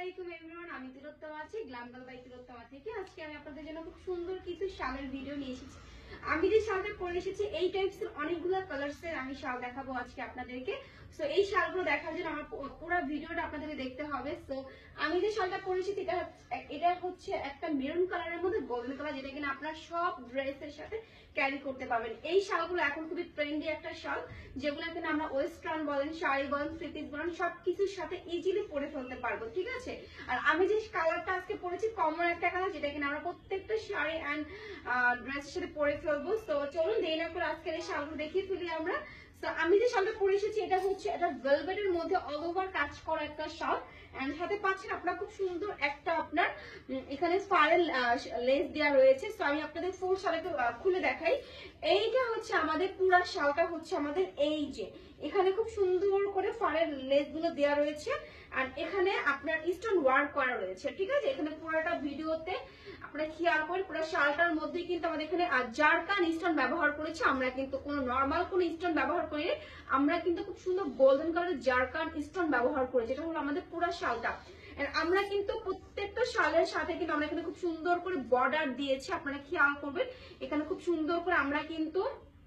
আলাইকুম এভরিওয়ান, আমি তিলোত্তমা আছি গ্ল্যাম গার্ল বাই তিলোত্তমা থেকে। আজকে আমি আপনাদের জন্য খুব সুন্দর কিছু শালের ভিডিও নিয়ে এসেছি। আমি যে শালটা পরে এসেছি এই টাইপসের অনেকগুলো কালার্সের আমি শাল দেখাবো আজকে আপনাদেরকে। সো এই শালগুলো দেখার জন্য আমার পুরো ভিডিওটা আপনাদেরকে দেখতে হবে। সো আমি যে শালটা পরে এসেছি এটা হচ্ছে একটা মেরুন কালারের মধ্যে গোল্ডেন কালার, যেটা কিনা আপনারা সব ড্রেসের সাথে ক্যারি করতে পারবেন। এই শালগুলো এখন খুবই ট্রেন্ডি একটা শাল, যেগুলো কিনা আমরা ওয়েস্টার্ন বলেন, শাড়ি বলেন, থ্রি পিস বলেন, সবকিছুর সাথে ইজিলি পরে ফেলতে পারবো, ঠিক আছে। আর আমি যে কালারটা আজকে পরেছি কমন একটা কালার, যেটা কিনা আমরা প্রত্যেকটা শাড়ি অ্যান্ড ড্রেসের সাথে পরে ফেলবো। তো চলুন দেরি না করে আজকের এই শালগুলো দেখিয়ে ফেলি আমরা। আমি যে শালটা পরে এসেছি এটা হচ্ছে এটা ভেলভেটের মধ্যে অল ওভার কাজ করা একটা শাল, এন্ড সাথে পাচ্ছেন আপনারা খুব সুন্দর একটা আপনার এখানে ফারেল লেস দেওয়া রয়েছে। তো আমি আপনাদের ফুল শালটা খুলে দেখাই। এইটা হচ্ছে আমাদের পুরো শালটা হচ্ছে আমাদের এই যে এখানে খুব সুন্দর করে ফারেল লেস গুলো দেওয়া রয়েছে, আর এখানে আপনার স্টোন ওয়ার্ক করা রয়েছে, ঠিক আছে। এখানে পুরোটা ভিডিওতে আপনারা খেয়াল করেন, পুরো শালটার মধ্যে কিন্তু আমাদের এখানে জারকান স্টোন ব্যবহার করেছে। আমরা কিন্তু কোনো নর্মাল কোনো স্টোন ব্যবহার করিনি, আমরা কিন্তু খুব সুন্দর গোল্ডেন কালারের জারকান স্টোন ব্যবহার করেছি। এটা হলো আমাদের পুরো শালটা। আমরা কিন্তু প্রত্যেকটা শালের সাথে কিন্তু আমরা এখানে খুব সুন্দর করে বর্ডার দিয়েছি, আপনারা খেয়াল করবেন। এখানে খুব সুন্দর করে আমরা কিন্তু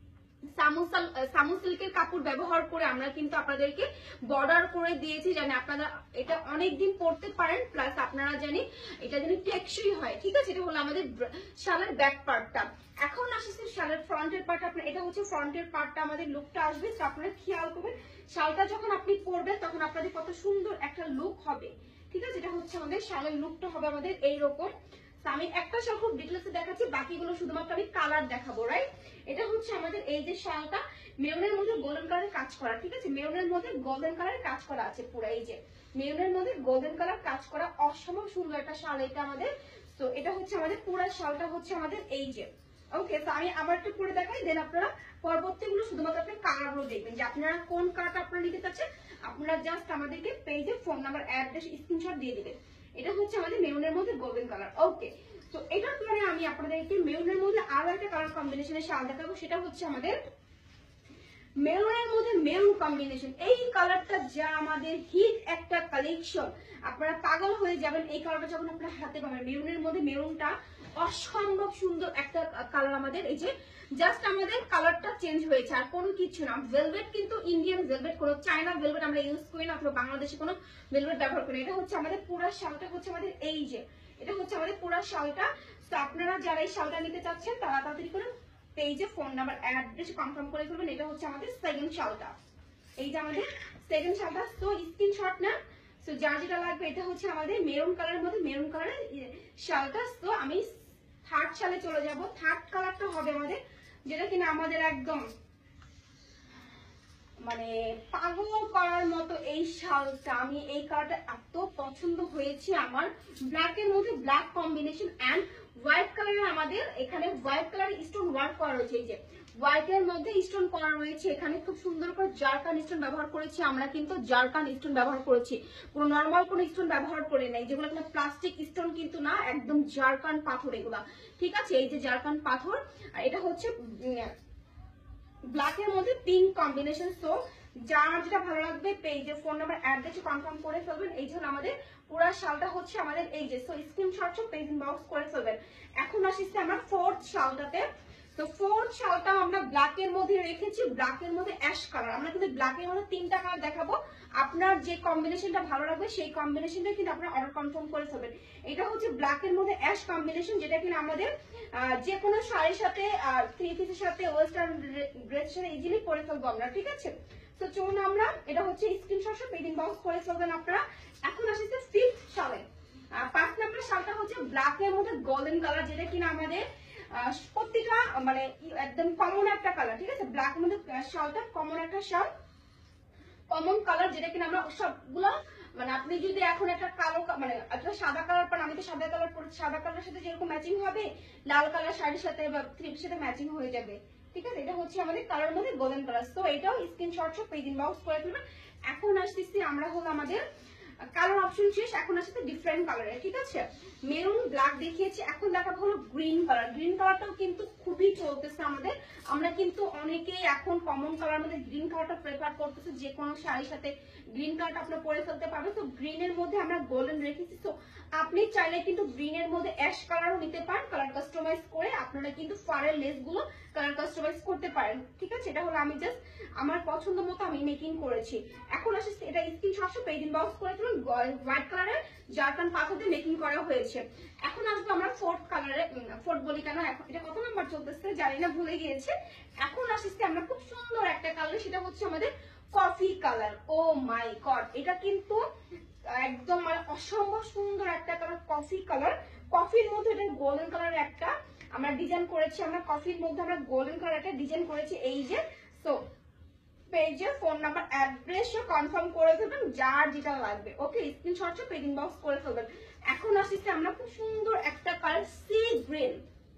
সামু সিল্কের কাপড় ব্যবহার করে আমরা কিন্তু আপনাদেরকে বর্ডার করে দিয়েছি, জানি আপনারা এটা অনেকদিন পরতে পারেন, প্লাস আপনারা জানি এটা জানি টেকসই হয়, ঠিক আছে। এটা হলো আমাদের শালের ব্যাক পার্টটা। এখন আসছে শালের ফ্রন্টের পার্ট। আপনার এটা হচ্ছে ফ্রন্টের পার্টটা, আমাদের লুকটা আসবে। তো আপনারা খেয়াল করবেন শালটা যখন আপনি পরবেন তখন আপনাদের কত সুন্দর একটা লুক হবে, ঠিক আছে। এটা হচ্ছে আমাদের শালের লুকটা হবে আমাদের এইরকম। আমি একটা শাল খুব ডিটেলসে দেখাচ্ছি, বাকিগুলো শুধুমাত্র আমি কালার দেখাবো, রাইট। এটা হচ্ছে আমাদের এই যে শালটা মেরুনের মধ্যে গোল্ডেন কালারের কাজ করা, ঠিক আছে। মেরুনের মধ্যে গোল্ডেন কালারের কাজ করা আছে পুরো, এই যে মেরুনের মধ্যে গোল্ডেন কালার কাজ করা অসম্ভব সুন্দর একটা শাল এটা আমাদের। তো এটা হচ্ছে আমাদের পুরো শালটা হচ্ছে আমাদের এই যে ওকে। তো আমি আবার একটু করে দেখাই, দেন আপনারা পরবর্তীগুলো শুধুমাত্র আপনি কালারগুলো দেখবেন যে আপনারা কোন কালারটা আপনারা নিতে চাচ্ছেন। আপনারা জাস্ট আমাদেরকে পেজে ফোন নাম্বার অ্যাড্রেস স্ক্রিনশট দিয়ে দিবেন। এটা হচ্ছে আমাদের মেরুনের মধ্যে গোল্ডেন কালার, ওকে। তো এটার পরে আমি আপনাদেরকে মেরুনের মধ্যে আরো একটা কালার কম্বিনেশনের শাল দেখাবো, সেটা হচ্ছে আমাদের মেরুনের মধ্যে মেরুন কম্বিনেশন। এই কালারটা যা আমাদের হিট একটা কালেকশন, আপনারা পাগল হয়ে যাবেন এই কালারটা যখন আপনারা হাতে পাবেন। মেরুনের মধ্যে মেরুনটা অসম্ভব সুন্দর একটা কালার আমাদের। এই যে জাস্ট আমাদের কালারটা চেঞ্জ হয়েছে, আর কোনো কিছু না। ভেলভেট কিন্তু ইন্ডিয়ান ভেলভেট, কোনো চায়না ভেলভেট আমরা ইউজ করি না, অথবা বাংলাদেশে কোনো ভেলভেট ব্যবহার করি। এটা হচ্ছে আমাদের পুরো শালটা হচ্ছে আমাদের এই যে এটা হচ্ছে আমাদের পুরো শালটা। তো আপনারা যারা এই শালটা নিতে চাচ্ছেন তারা তাড়াতাড়ি করে পেজে ফোন নাম্বার অ্যাড্রেস কনফার্ম করে ফেলবেন। এটা হচ্ছে আমাদের সেকেন্ড শালটা, এই যে আমাদের সেকেন্ড শালটা। তো স্ক্রিনশট না, তো যার যেটা লাগবে। এটা হচ্ছে আমাদের মেরুন কালারের মধ্যে মেরুন কালারের শালটা। তো আমি থার্ড শালে চলে যাব। থার্ড কালারটা হবে আমাদের যেটা কিনা আমাদের একদম মানে পাগল করার মতো এই শালটা। আমি এই কালারটা এত পছন্দ হয়েছে আমার। ব্ল্যাকের মধ্যে ব্ল্যাক কম্বিনেশন অ্যান্ড হোয়াইট কালারের আমাদের এখানে হোয়াইট কালারের স্টোন ওয়ার্ক করা রয়েছে। এই যে হোয়াইটের মধ্যে স্টোন করা রয়েছে, এখানে খুব সুন্দর করে জারকান স্টোন ব্যবহার করেছি আমরা, কিন্তু জারকান স্টোন ব্যবহার করেছি, কোনো নর্মাল কোনো স্টোন ব্যবহার করে নাই, যেগুলো কোনো প্লাস্টিক স্টোন কিন্তু না, একদম জারকান পাথর এগুলা, ঠিক আছে। এই যে জারকান পাথর, আর এটা হচ্ছে ব্ল্যাকের মধ্যে পিঙ্ক কম্বিনেশন। সো যার যেটা ভালো লাগবে পেজে ফোন নাম্বার অ্যাড্রেস কনফার্ম করে ফেলবেন। এই জন্য আমাদের পুরো শালটা হচ্ছে আমাদের এই যে। সো স্ক্রিনশট পেজ ইনবক্স করে ফেলবেন। এখন আসছে আমরা ফোর্থ শালটাতে। তো ফোর্থ শালটা আমরা ব্ল্যাকের মধ্যে রেখেছি, ব্ল্যাকের মধ্যে অ্যাশ কালার। আমরা কিন্তু ব্ল্যাকের মধ্যে তিনটা কালার দেখাবো, আপনার যে কম্বিনেশনটা ভালো লাগবে সেই কম্বিনেশনটা কিন্তু আপনারা অর্ডার কনফার্ম করে ফেলবেন। এটা হচ্ছে ব্ল্যাকের মধ্যে অ্যাশ কম্বিনেশন, যেটা কিনা আমাদের যে কোনো শাড়ির সাথে থ্রি পিসের সাথে ওয়েস্টার্ন ড্রেসের সাথে ইজিলি পরে ফেলবো আমরা, ঠিক আছে। তো চলুন আমরা এটা হচ্ছে স্ক্রিনশট পেডিং বক্স করে ফেলবেন আপনারা। এখন আসছে ফিফথ শালে। 5 নাম্বার শালটা হচ্ছে ব্ল্যাকের মধ্যে গোল্ডেন কালার, যেটা কিনা আমাদের প্রত্যেকটা মানে একদম কমন একটা কালার, ঠিক আছে। ব্ল্যাকের মধ্যে শালটা কমন একটা শাল, কমন কালার, যেটা কিনা আমরা সবগুলো মানে আপনি যদি এখন একটা কালো মানে একটা সাদা কালার পান, আমি তো সাদা কালার পরে, সাদা কালারের সাথে যেরকম ম্যাচিং হবে লাল কালার শাড়ির সাথে বা থ্রিপির সাথে ম্যাচিং হয়ে যাবে, ঠিক আছে। এটা হচ্ছে আমাদের কালার মধ্যে গোল্ডেন কালার। তো এটাও স্ক্রিনশট পেজ ইনবক্স করে ফেলবেন। এখন আসতেছি আমরা হলো আমাদের কালার অপশন শেষ, এখন আসছে ডিফারেন্ট কালারে, ঠিক আছে? মেরুন ব্ল্যাক দেখিয়েছি, এখন দেখাবো হলো গ্রিন কালার। গ্রিন কালারটাও কিন্তু খুবই চলতেছে আমাদের, আমরা কিন্তু অনেকেই এখন কমন কালার মধ্যে গ্রিন কালারটা প্রেফার করতেছে, যে কোনো শাড়ির সাথে গ্রিন কালারটা আপনারা পরে ফেলতে পারবেন। তো গ্রিনের মধ্যে আমরা গোল্ডেন রেখেছি, তো আপনি চাইলে কিন্তু গ্রিনের মধ্যে অ্যাশ কালারও নিতে পারেন, কালার কাস্টমাইজ করে আপনারা কিন্তু ফারের লেস গুলো কালার কাস্টমাইজ করতে পারেন, ঠিক আছে? এটা হলো আমি জাস্ট আমার পছন্দ মতো আমি মেকিং করেছি। এখন আসে এটা স্ক্রিনশট পেজ ইনবক্স করে দিলাম, হোয়াইট কালারের জারকান পাথর দিয়ে মেকিং করা হয়েছে। এখন আসবো আমরা ফোর্থ কালারে, ফোর্থ বলি কেন, এখন এটা কত নাম্বার চলতেছে জানি না, ভুলে গিয়েছে। এখন আসছে আমরা খুব সুন্দর একটা কালার, সেটা হচ্ছে আমাদের coffee colour. Oh my god, এটা কিন্তু একদম মানে অসম্ভব সুন্দর একটা কালার, কফি কালার। কফির মধ্যে এটা গোল্ডেন কালারের একটা আমরা ডিজাইন করেছি, আমরা কফির মধ্যে আমরা গোল্ডেন কালার একটা ডিজাইন করেছি, এই যে। সো পেজে ফোন নাম্বার অ্যাড্রেসও কনফার্ম করে দেবেন, যার যেটা লাগবে, ওকে? স্ক্রিনশটটা পেজ ইনবক্স করে ফেলবেন। এখন আসছে আমরা খুব সুন্দর একটা কালার সি গ্রিন।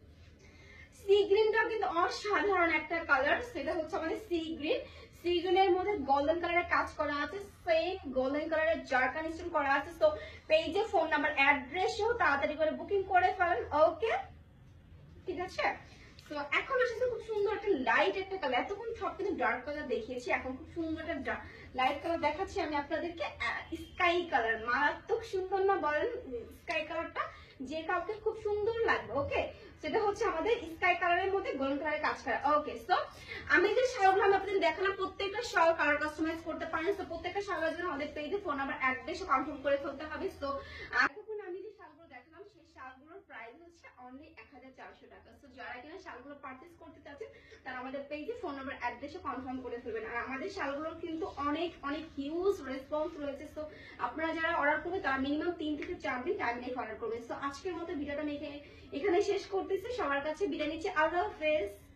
সি গ্রিনটা কিন্তু অসাধারণ একটা কালার, সেটা হচ্ছে আমাদের সি গ্রিন। সি গ্রিনের মধ্যে গোল্ডেন কালারের কাজ করা আছে, সেম গোল্ডেন কালারের জারকান স্টোন করা আছে। তো পেজে ফোন নাম্বার অ্যাড্রেসও তাড়াতাড়ি করে বুকিং করে ফেলেন, ওকে? ঠিক আছে? তো এখন আসলে খুব সুন্দর একটা লাইট একটা কালার, এতক্ষণ সব কিন্তু ডার্ক কালার দেখিয়েছি, এখন খুব সুন্দর একটা লাইট কালার দেখাচ্ছি আমি আপনাদেরকে, স্কাই কালার। মারাত্মক সুন্দর না বলেন? স্কাই কালারটা যে কাউকে খুব সুন্দর লাগবে, ওকে? সেটা হচ্ছে আমাদের স্কাই কালারের মধ্যে গোল্ডেন কালারের কাজ করা, ওকে? সো আমি যে শাড়িগুলো আমি আপনাদের দেখালাম, প্রত্যেকটা শাড়ি কালার কাস্টমাইজ করতে পারেন। তো প্রত্যেকটা শাড়ির জন্য আমাদের পেজে ফোন নাম্বার অ্যাড্রেসও কনফার্ম করে ফেলতে হবে। সো এতক্ষণ আমি যে শাড়িগুলো দেখালাম, সেই শাড়িগুলোর প্রাইস হচ্ছে অনলি 1400 টাকা। সো যারা কিনা শাড়িগুলো পারচেজ করতে চাচ্ছেন, তারা আমাদের পেজে ফোন নাম্বার অ্যাড্রেসও কনফার্ম করে ফেলবেন। আর আমাদের শাড়িগুলোর কিন্তু অনেক অনেক হিউজ রেসপন্স রয়েছে। সো আপনারা যারা অর্ডার করবেন, তারা মিনিমাম 3 থেকে 4 দিন টাইম নিয়ে অর্ডার করবেন। সো আজকের মতো ভিডিওটা আমি এখানে শেষ করতেছি, সবার কাছে বিদায় নিচ্ছি, আল্লাহ হাফেজ।